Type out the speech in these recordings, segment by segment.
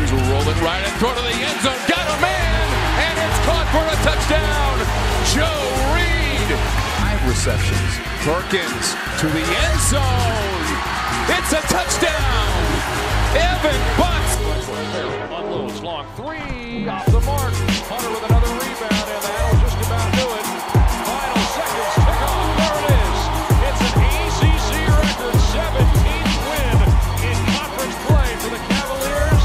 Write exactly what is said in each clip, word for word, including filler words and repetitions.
Perkins will roll it right and throw to the end zone. Got a man, and it's caught for a touchdown. Joe Reed. Five receptions. Perkins to the end zone. It's a touchdown. Evan Butts. Unloads long three off the mark. Hunter with another rebound, and that'll just about do it. Final seconds tick off. There it is. It's an A C C record seventeenth win in conference play for the Cavaliers.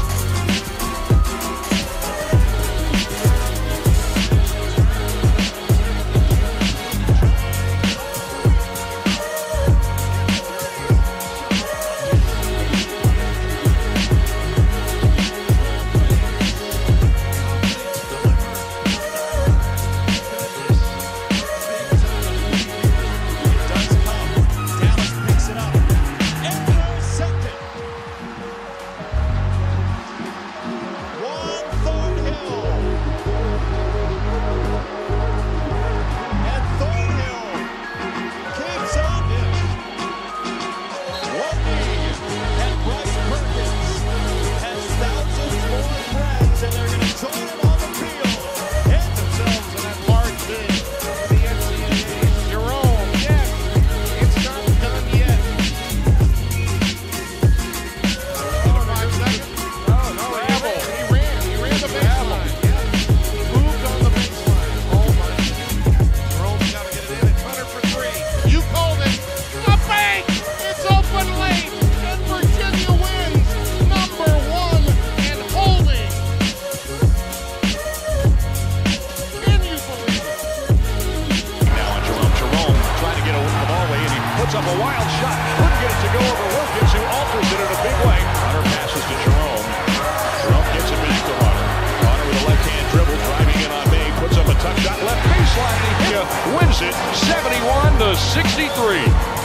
Up a wild shot, couldn't get it to go over Wilkins, who alters it in a big way. Hunter passes to Jerome. Jerome gets it back to Hunter. Hunter with a left-hand dribble, driving in on May, puts up a tough shot, left baseline, and he wins it, seventy-one to sixty-three.